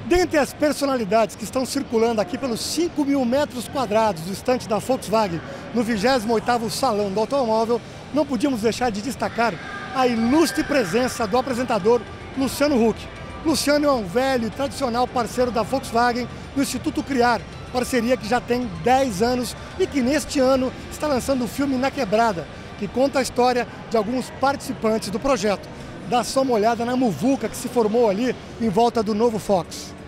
Dentre as personalidades que estão circulando aqui pelos 5.000 metros quadrados do estande da Volkswagen no 28º Salão do Automóvel, não podíamos deixar de destacar a ilustre presença do apresentador Luciano Huck. Luciano é um velho e tradicional parceiro da Volkswagen no Instituto Criar, parceria que já tem 10 anos e que neste ano está lançando o filme Na Quebrada, que conta a história de alguns participantes do projeto. Dá só uma olhada na muvuca que se formou ali em volta do novo Fox.